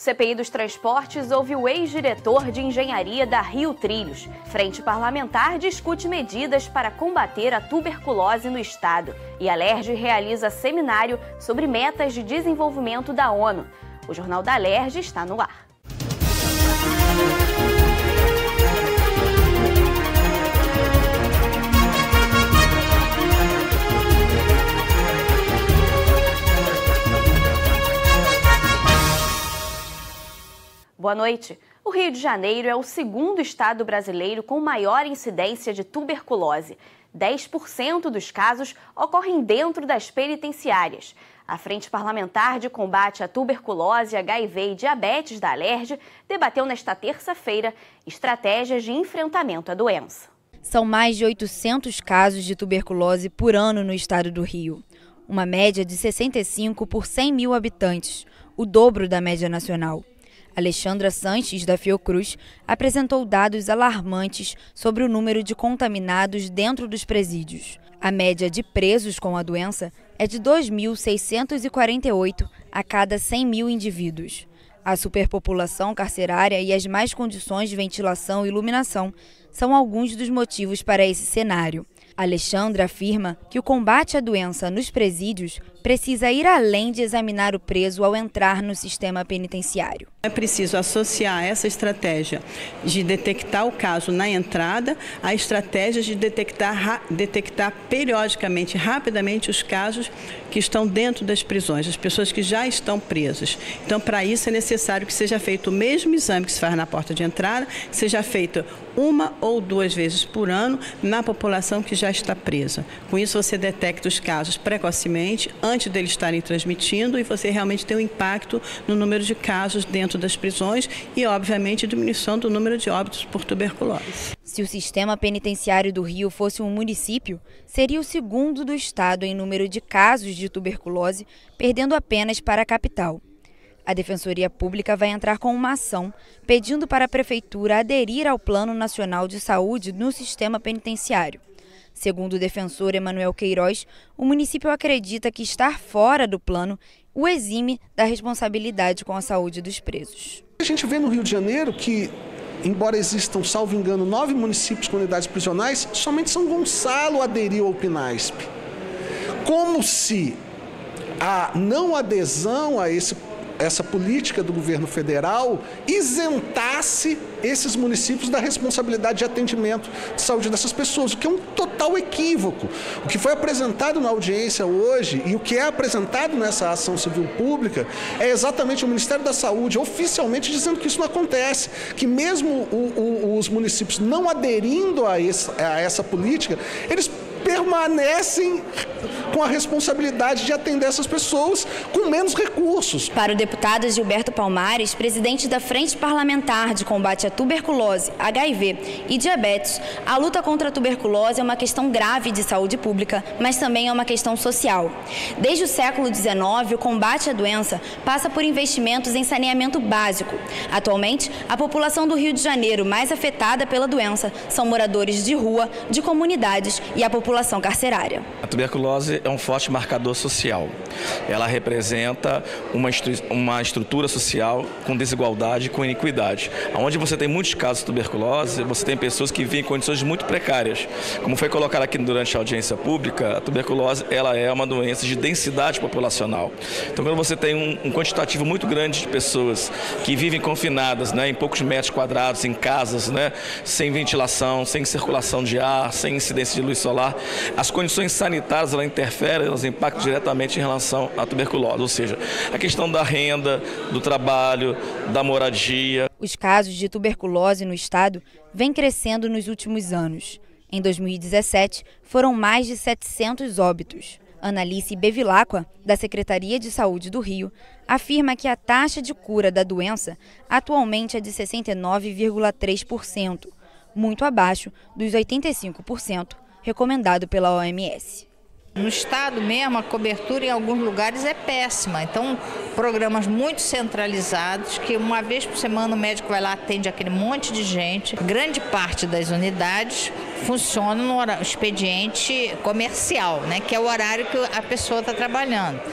CPI dos Transportes ouve o ex-diretor de engenharia da Rio Trilhos. Frente Parlamentar discute medidas para combater a tuberculose no estado. E a Alerj realiza seminário sobre metas de desenvolvimento da ONU. O Jornal da Alerj está no ar. Boa noite. O Rio de Janeiro é o segundo estado brasileiro com maior incidência de tuberculose. 10% dos casos ocorrem dentro das penitenciárias. A Frente Parlamentar de Combate à Tuberculose, HIV e Diabetes da Alerj debateu nesta terça-feira estratégias de enfrentamento à doença. São mais de 800 casos de tuberculose por ano no estado do Rio. Uma média de 65 por 100 mil habitantes, o dobro da média nacional. Alexandra Sanches, da Fiocruz, apresentou dados alarmantes sobre o número de contaminados dentro dos presídios. A média de presos com a doença é de 2.648 a cada 100 mil indivíduos. A superpopulação carcerária e as más condições de ventilação e iluminação são alguns dos motivos para esse cenário. Alexandra afirma que o combate à doença nos presídios precisa ir além de examinar o preso ao entrar no sistema penitenciário. É preciso associar essa estratégia de detectar o caso na entrada à estratégia de detectar periodicamente, rapidamente, os casos que estão dentro das prisões, as pessoas que já estão presas. Então, para isso é necessário que seja feito o mesmo exame que se faz na porta de entrada, que seja feito 1 ou 2 vezes por ano na população que já está presa. Com isso, você detecta os casos precocemente, antes deles estarem transmitindo, e você realmente tem um impacto no número de casos dentro das prisões e, obviamente, diminuição do número de óbitos por tuberculose. Se o sistema penitenciário do Rio fosse um município, seria o segundo do estado em número de casos de tuberculose, perdendo apenas para a capital. A Defensoria Pública vai entrar com uma ação pedindo para a Prefeitura aderir ao Plano Nacional de Saúde no sistema penitenciário. Segundo o defensor Emanuel Queiroz, o município acredita que estar fora do plano o exime da responsabilidade com a saúde dos presos. A gente vê no Rio de Janeiro que, embora existam, salvo engano, 9 municípios com unidades prisionais, somente São Gonçalo aderiu ao PNASP. Como se a não adesão a essa política do governo federal isentasse esses municípios da responsabilidade de atendimento de saúde dessas pessoas, o que é um total equívoco. O que foi apresentado na audiência hoje e o que é apresentado nessa ação civil pública é exatamente o Ministério da Saúde oficialmente dizendo que isso não acontece, que mesmo os municípios não aderindo a essa política, eles permanecem com a responsabilidade de atender essas pessoas com menos recursos. Para o deputado Gilberto Palmares, presidente da Frente Parlamentar de Combate à Tuberculose, HIV e Diabetes, a luta contra a tuberculose é uma questão grave de saúde pública, mas também é uma questão social. Desde o século XIX, o combate à doença passa por investimentos em saneamento básico. Atualmente, a população do Rio de Janeiro mais afetada pela doença são moradores de rua, de comunidades e a população carcerária. A tuberculose é um forte marcador social. Ela representa uma estrutura social com desigualdade e com iniquidade. Onde você tem muitos casos de tuberculose, você tem pessoas que vivem em condições muito precárias. Como foi colocado aqui durante a audiência pública, a tuberculose ela é uma doença de densidade populacional. Então, quando você tem um quantitativo muito grande de pessoas que vivem confinadas, em poucos metros quadrados, em casas, sem ventilação, sem circulação de ar, sem incidência de luz solar, as condições sanitárias interferem, elas impactam diretamente em relação à tuberculose, ou seja, a questão da renda, do trabalho, da moradia. Os casos de tuberculose no estado vêm crescendo nos últimos anos. Em 2017, foram mais de 700 óbitos. Analice Bevilacqua, da Secretaria de Saúde do Rio, afirma que a taxa de cura da doença atualmente é de 69,3%, muito abaixo dos 85%. Recomendado pela OMS. No estado mesmo, a cobertura em alguns lugares é péssima. Então, programas muito centralizados, que uma vez por semana o médico vai lá, atende aquele monte de gente. Grande parte das unidades funciona no expediente comercial, que é o horário que a pessoa está trabalhando.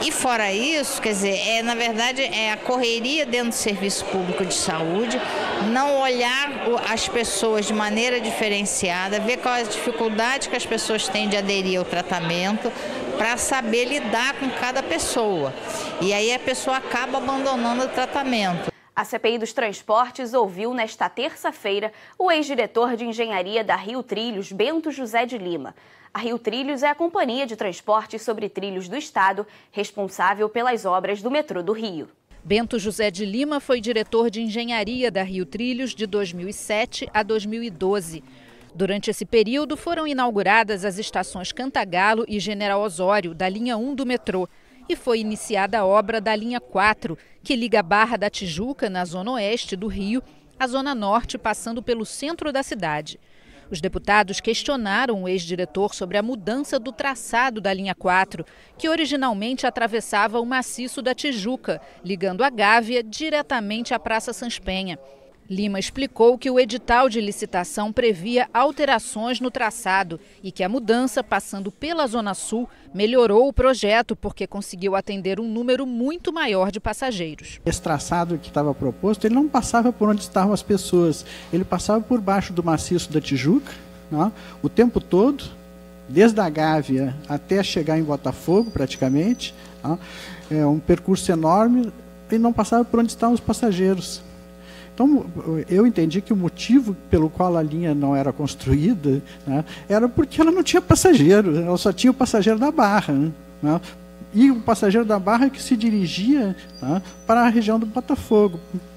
E fora isso, quer dizer, na verdade é a correria dentro do serviço público de saúde, não olhar as pessoas de maneira diferenciada, ver qual é a dificuldade que as pessoas têm de aderir ao tratamento, para saber lidar com cada pessoa. E aí a pessoa acaba abandonando o tratamento. A CPI dos Transportes ouviu nesta terça-feira o ex-diretor de engenharia da Rio Trilhos, Bento José de Lima. A Rio Trilhos é a companhia de transportes sobre trilhos do estado, responsável pelas obras do metrô do Rio. Bento José de Lima foi diretor de engenharia da Rio Trilhos de 2007 a 2012. Durante esse período foram inauguradas as estações Cantagalo e General Osório, da linha 1 do metrô. E foi iniciada a obra da linha 4, que liga a Barra da Tijuca, na zona oeste do Rio, à zona norte, passando pelo centro da cidade. Os deputados questionaram o ex-diretor sobre a mudança do traçado da linha 4, que originalmente atravessava o maciço da Tijuca, ligando a Gávea diretamente à Praça Sans Penha. Lima explicou que o edital de licitação previa alterações no traçado e que a mudança, passando pela Zona Sul, melhorou o projeto porque conseguiu atender um número muito maior de passageiros. Esse traçado que estava proposto, ele não passava por onde estavam as pessoas, ele passava por baixo do maciço da Tijuca, né, o tempo todo, desde a Gávea até chegar em Botafogo, praticamente. Né, é um percurso enorme e não passava por onde estavam os passageiros. Então, eu entendi que o motivo pelo qual a linha não era construída, né, era porque ela não tinha passageiro, ela só tinha o passageiro da Barra. Né, e o passageiro da Barra que se dirigia, né, para a região do Botafogo.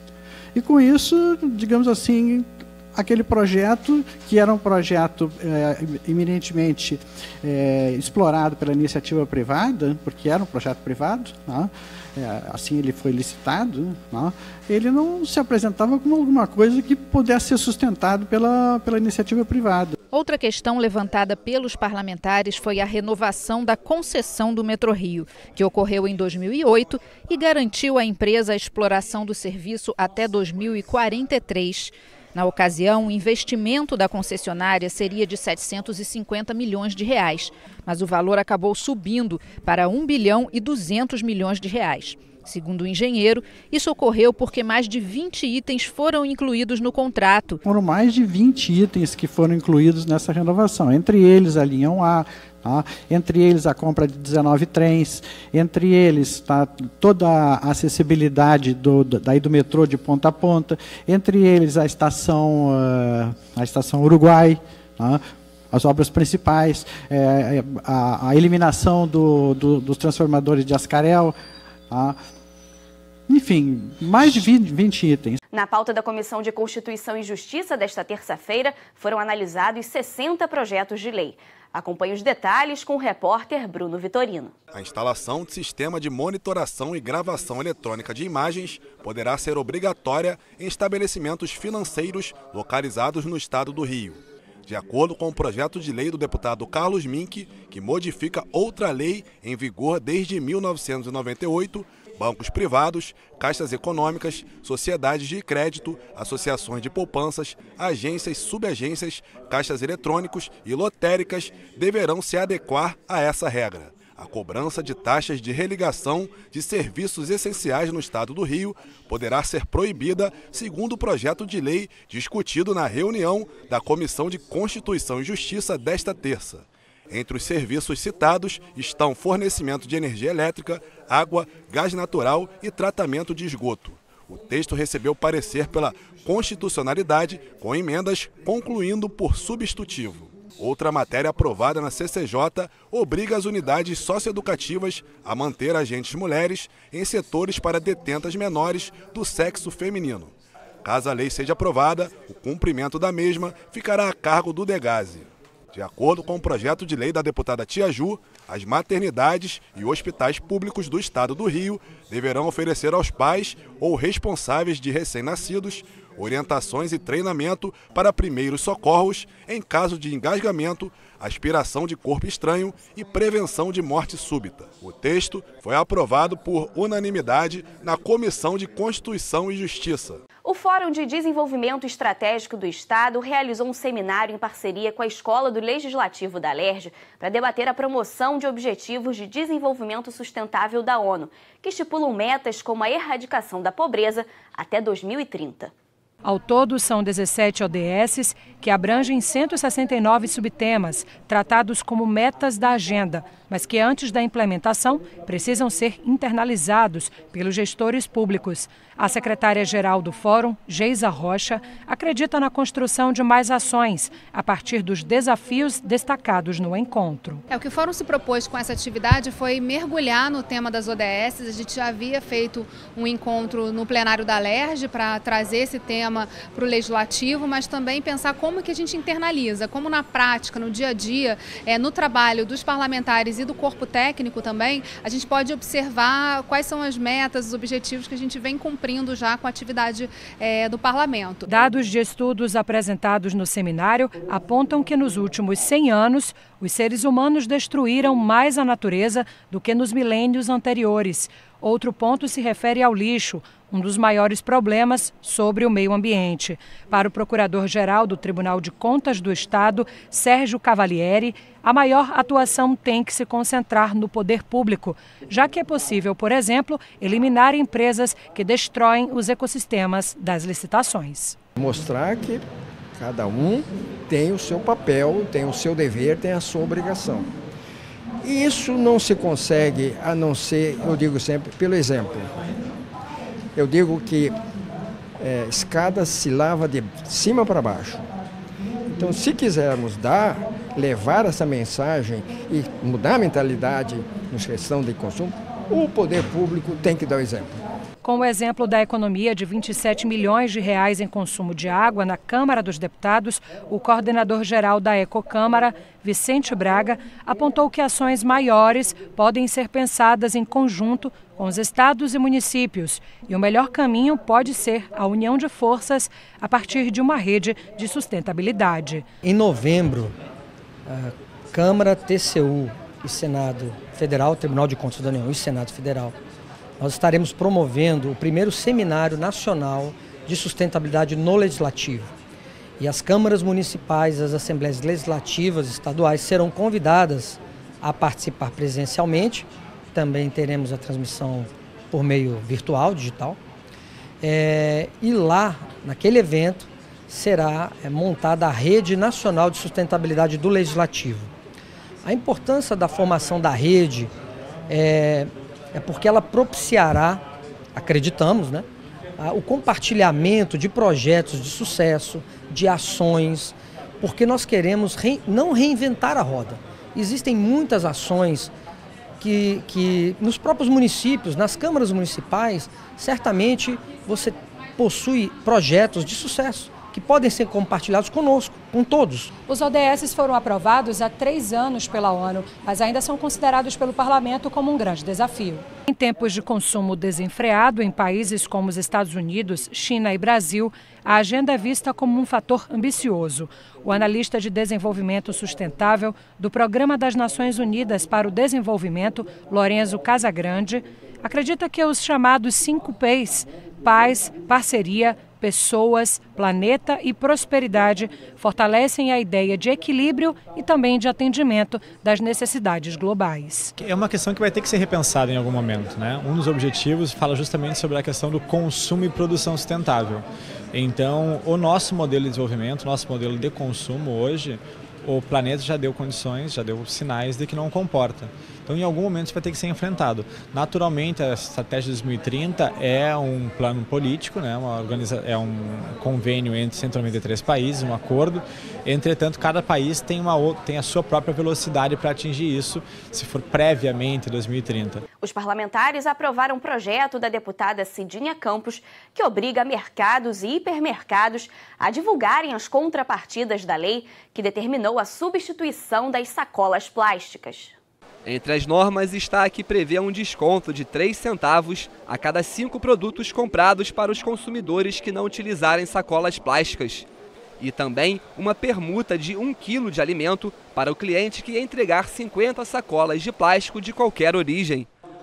E com isso, digamos assim, aquele projeto, que era um projeto eminentemente explorado pela iniciativa privada, porque era um projeto privado, né, assim ele foi licitado, né, ele não se apresentava como alguma coisa que pudesse ser sustentado pela iniciativa privada. Outra questão levantada pelos parlamentares foi a renovação da concessão do Metrô-Rio, que ocorreu em 2008 e garantiu à empresa a exploração do serviço até 2043. Na ocasião, o investimento da concessionária seria de 750 milhões de reais, mas o valor acabou subindo para 1 bilhão e 200 milhões de reais. Segundo o engenheiro, isso ocorreu porque mais de 20 itens foram incluídos no contrato. Foram mais de 20 itens que foram incluídos nessa renovação, entre eles a linha 1A, entre eles a compra de 19 trens, entre eles toda a acessibilidade do metrô de ponta a ponta, entre eles a estação Uruguai, as obras principais, a eliminação dos transformadores de Ascarel, enfim, mais de 20 itens. Na pauta da Comissão de Constituição e Justiça desta terça-feira, foram analisados 60 projetos de lei. Acompanhe os detalhes com o repórter Bruno Vitorino. A instalação de sistema de monitoração e gravação eletrônica de imagens poderá ser obrigatória em estabelecimentos financeiros localizados no estado do Rio. De acordo com o projeto de lei do deputado Carlos Mink, que modifica outra lei em vigor desde 1998, bancos privados, caixas econômicas, sociedades de crédito, associações de poupanças, agências, subagências, caixas eletrônicos e lotéricas deverão se adequar a essa regra. A cobrança de taxas de religação de serviços essenciais no estado do Rio poderá ser proibida, segundo o projeto de lei discutido na reunião da Comissão de Constituição e Justiça desta terça. Entre os serviços citados estão fornecimento de energia elétrica, água, gás natural e tratamento de esgoto. O texto recebeu parecer pela constitucionalidade, com emendas concluindo por substitutivo. Outra matéria aprovada na CCJ obriga as unidades socioeducativas a manter agentes mulheres em setores para detentas menores do sexo feminino. Caso a lei seja aprovada, o cumprimento da mesma ficará a cargo do Degase. De acordo com o projeto de lei da deputada Tia Ju, as maternidades e hospitais públicos do estado do Rio deverão oferecer aos pais ou responsáveis de recém-nascidos orientações e treinamento para primeiros socorros em caso de engasgamento, aspiração de corpo estranho e prevenção de morte súbita. O texto foi aprovado por unanimidade na Comissão de Constituição e Justiça. O Fórum de Desenvolvimento Estratégico do Estado realizou um seminário em parceria com a Escola do Legislativo da Alerj para debater a promoção de objetivos de desenvolvimento sustentável da ONU, que estipulam metas como a erradicação da pobreza até 2030. Ao todo, são 17 ODSs que abrangem 169 subtemas, tratados como metas da agenda, mas que antes da implementação precisam ser internalizados pelos gestores públicos. A secretária-geral do Fórum, Geisa Rocha, acredita na construção de mais ações a partir dos desafios destacados no encontro. O que o Fórum se propôs com essa atividade foi mergulhar no tema das ODSs. A gente já havia feito um encontro no plenário da Alerj para trazer esse tema para o Legislativo, mas também pensar como que a gente internaliza, como na prática, no dia a dia, no trabalho dos parlamentares e do corpo técnico também, a gente pode observar quais são as metas, os objetivos que a gente vem cumprindo já com a atividade do parlamento. Dados de estudos apresentados no seminário apontam que nos últimos 100 anos, os seres humanos destruíram mais a natureza do que nos milênios anteriores. Outro ponto se refere ao lixo, um dos maiores problemas sobre o meio ambiente. Para o Procurador-Geral do Tribunal de Contas do Estado, Sérgio Cavalieri, a maior atuação tem que se concentrar no poder público, já que é possível, por exemplo, eliminar empresas que destroem os ecossistemas das licitações. Mostrar que cada um tem o seu papel, tem o seu dever, tem a sua obrigação. E isso não se consegue a não ser, eu digo sempre, pelo exemplo. Eu digo que escada se lava de cima para baixo. Então, se quisermos levar essa mensagem e mudar a mentalidade na questão de consumo, o poder público tem que dar o exemplo. Com o exemplo da economia de 27 milhões de reais em consumo de água na Câmara dos Deputados, o coordenador-geral da Ecocâmara, Vicente Braga, apontou que ações maiores podem ser pensadas em conjunto com os estados e municípios. E o melhor caminho pode ser a união de forças a partir de uma rede de sustentabilidade. Em novembro, a Câmara, TCU e Senado Federal, Tribunal de Contas da União e Senado Federal, nós estaremos promovendo o primeiro Seminário Nacional de Sustentabilidade no Legislativo. E as câmaras municipais, as assembleias legislativas estaduais serão convidadas a participar presencialmente. Também teremos a transmissão por meio virtual, digital. E lá, naquele evento, será montada a Rede Nacional de Sustentabilidade do Legislativo. A importância da formação da rede é porque ela propiciará, acreditamos, o compartilhamento de projetos de sucesso, de ações, porque nós queremos não reinventar a roda. Existem muitas ações que nos próprios municípios, nas câmaras municipais, certamente você possui projetos de sucesso que podem ser compartilhados conosco, com todos. Os ODS foram aprovados há 3 anos pela ONU, mas ainda são considerados pelo Parlamento como um grande desafio. Em tempos de consumo desenfreado em países como os Estados Unidos, China e Brasil, a agenda é vista como um fator ambicioso. O analista de desenvolvimento sustentável do Programa das Nações Unidas para o Desenvolvimento, Lorenzo Casagrande, acredita que os chamados 5 P's, paz, parceria, pessoas, planeta e prosperidade, fortalecem a ideia de equilíbrio e também de atendimento das necessidades globais. É uma questão que vai ter que ser repensada em algum momento, né? Um dos objetivos fala justamente sobre a questão do consumo e produção sustentável. Então, o nosso modelo de desenvolvimento, nosso modelo de consumo hoje, o planeta já deu condições, já deu sinais de que não comporta. Então, em algum momento, isso vai ter que ser enfrentado. Naturalmente, a Estratégia 2030 é um plano político, né? É um convênio entre 193 países, um acordo. Entretanto, cada país tem a sua própria velocidade para atingir isso, se for previamente 2030. Os parlamentares aprovaram um projeto da deputada Cidinha Campos que obriga mercados e hipermercados a divulgarem as contrapartidas da lei que determinou a substituição das sacolas plásticas. Entre as normas está a que prevê um desconto de 3 centavos a cada 5 produtos comprados para os consumidores que não utilizarem sacolas plásticas. E também uma permuta de 1 quilo de alimento para o cliente que entregar 50 sacolas de plástico de qualquer origem.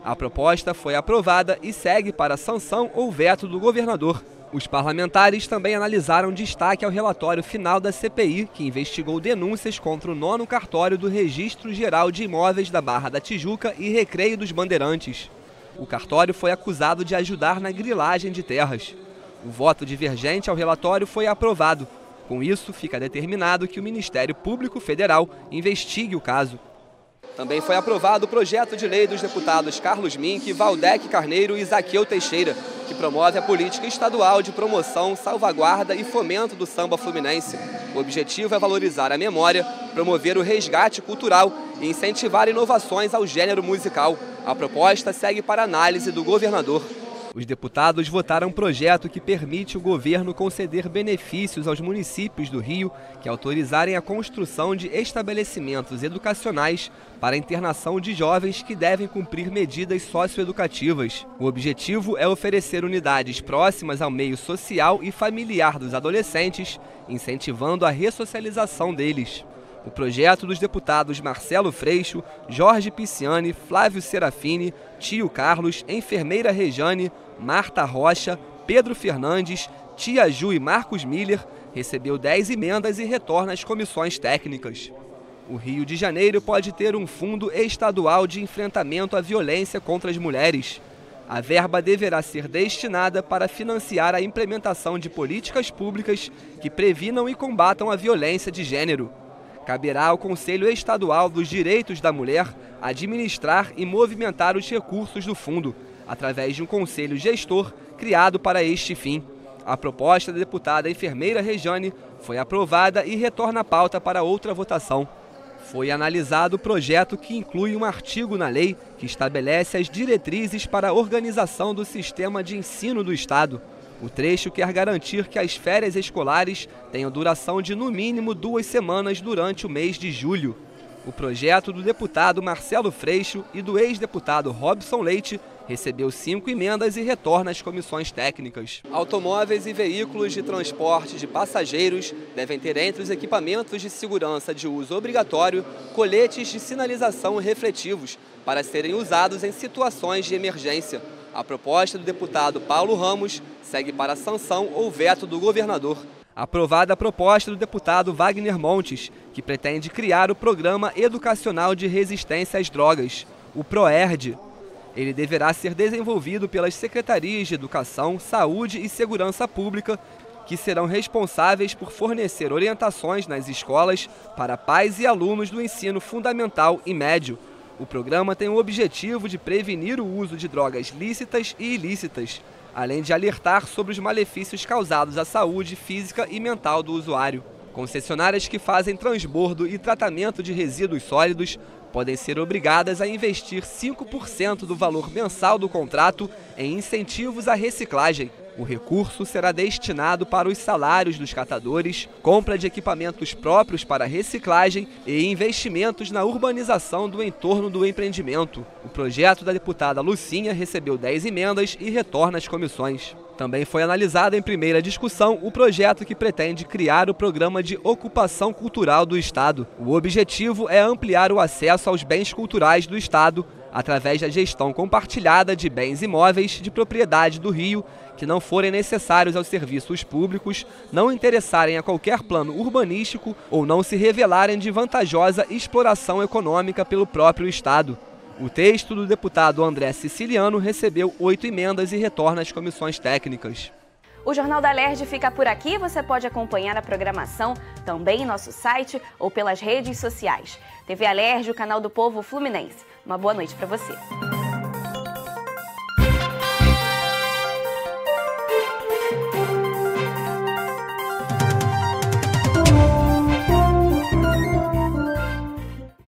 A proposta foi aprovada e segue para sanção ou veto do governador. Os parlamentares também analisaram destaque ao relatório final da CPI, que investigou denúncias contra o 9º cartório do Registro Geral de Imóveis da Barra da Tijuca e Recreio dos Bandeirantes. O cartório foi acusado de ajudar na grilagem de terras. O voto divergente ao relatório foi aprovado. Com isso, fica determinado que o Ministério Público Federal investigue o caso. Também foi aprovado o projeto de lei dos deputados Carlos Mink, Valdec Carneiro e Zaqueu Teixeira, que promove a política estadual de promoção, salvaguarda e fomento do samba fluminense. O objetivo é valorizar a memória, promover o resgate cultural e incentivar inovações ao gênero musical. A proposta segue para análise do governador. Os deputados votaram um projeto que permite o governo conceder benefícios aos municípios do Rio que autorizarem a construção de estabelecimentos educacionais para a internação de jovens que devem cumprir medidas socioeducativas. O objetivo é oferecer unidades próximas ao meio social e familiar dos adolescentes, incentivando a ressocialização deles. O projeto dos deputados Marcelo Freixo, Jorge Pisciani, Flávio Serafini, Tio Carlos, Enfermeira Rejane, Marta Rocha, Pedro Fernandes, Tia Ju e Marcos Miller recebeu 10 emendas e retorna às comissões técnicas. O Rio de Janeiro pode ter um fundo estadual de enfrentamento à violência contra as mulheres. A verba deverá ser destinada para financiar a implementação de políticas públicas que previnam e combatam a violência de gênero. Caberá ao Conselho Estadual dos Direitos da Mulher administrar e movimentar os recursos do fundo, através de um conselho gestor criado para este fim. A proposta da deputada Enfermeira Rejane foi aprovada e retorna à pauta para outra votação. Foi analisado o projeto que inclui um artigo na lei que estabelece as diretrizes para a organização do sistema de ensino do Estado. O trecho quer garantir que as férias escolares tenham duração de no mínimo 2 semanas durante o mês de julho. O projeto do deputado Marcelo Freixo e do ex-deputado Robson Leite recebeu 5 emendas e retorna às comissões técnicas. Automóveis e veículos de transporte de passageiros devem ter entre os equipamentos de segurança de uso obrigatório coletes de sinalização refletivos para serem usados em situações de emergência. A proposta do deputado Paulo Ramos segue para a sanção ou veto do governador. Aprovada a proposta do deputado Wagner Montes, que pretende criar o Programa Educacional de Resistência às Drogas, o PROERD. Ele deverá ser desenvolvido pelas Secretarias de Educação, Saúde e Segurança Pública, que serão responsáveis por fornecer orientações nas escolas para pais e alunos do ensino fundamental e médio. O programa tem o objetivo de prevenir o uso de drogas lícitas e ilícitas, além de alertar sobre os malefícios causados à saúde física e mental do usuário. Concessionárias que fazem transbordo e tratamento de resíduos sólidos podem ser obrigadas a investir 5% do valor mensal do contrato em incentivos à reciclagem. O recurso será destinado para os salários dos catadores, compra de equipamentos próprios para reciclagem e investimentos na urbanização do entorno do empreendimento. O projeto da deputada Lucinha recebeu 10 emendas e retorna às comissões. Também foi analisado em primeira discussão o projeto que pretende criar o Programa de Ocupação Cultural do Estado. O objetivo é ampliar o acesso aos bens culturais do Estado através da gestão compartilhada de bens imóveis de propriedade do Rio que não forem necessários aos serviços públicos, não interessarem a qualquer plano urbanístico ou não se revelarem de vantajosa exploração econômica pelo próprio Estado. O texto do deputado André Siciliano recebeu 8 emendas e retorna às comissões técnicas. O Jornal da Alerj fica por aqui. Você pode acompanhar a programação também em nosso site ou pelas redes sociais. TV Alerj, o canal do povo fluminense. Uma boa noite para você.